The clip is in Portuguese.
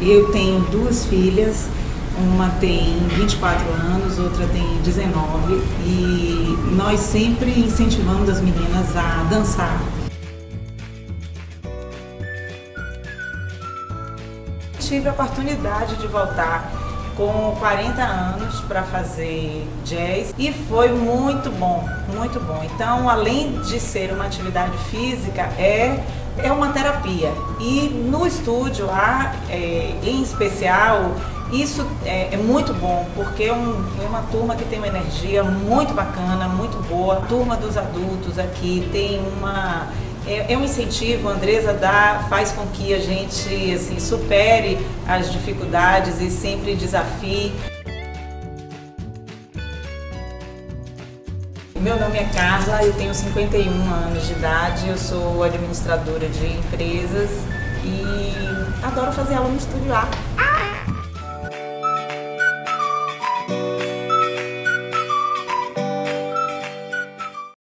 Eu tenho duas filhas, uma tem 24 anos, outra tem 19, e nós sempre incentivamos as meninas a dançar. Tive a oportunidade de voltar com 40 anos para fazer jazz e foi muito bom, muito bom. Então, além de ser uma atividade física, é uma terapia. E no estúdio lá, em especial, isso é muito bom, porque é uma turma que tem uma energia muito bacana, muito boa. A turma dos adultos aqui tem um incentivo, a Andresa faz com que a gente assim, supere as dificuldades e sempre desafie. Meu nome é Carla, eu tenho 51 anos de idade, eu sou administradora de empresas e adoro fazer aula no estúdio A.